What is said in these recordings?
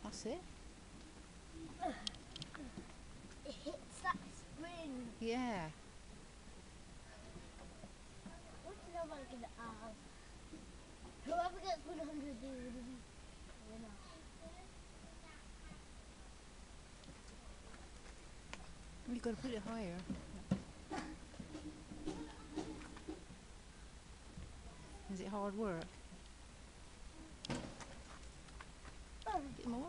That's it. It hits that spring. Yeah. What's the number gonna have? Whoever gets 100 they will be winner. You've got to put it higher. Is it hard work? A bit more?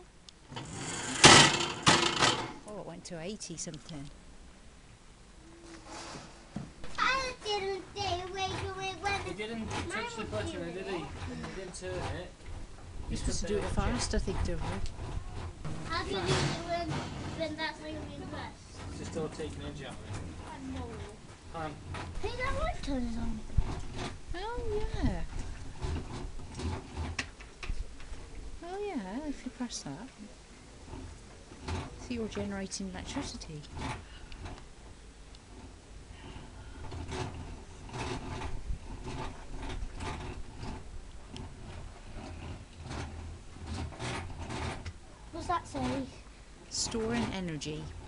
Oh, it went to 80 something. I didn't stay awake when He didn't touch the button, did he? He didn't turn it. You're supposed to do it fast, I think, don't you? How do you do it when that's how you invest? It's just all taken edge out of it. I know. Hi. Hey, that light turns on. Oh, yeah. Oh, yeah, if you press that. So you're generating electricity. What's that say? Storing energy.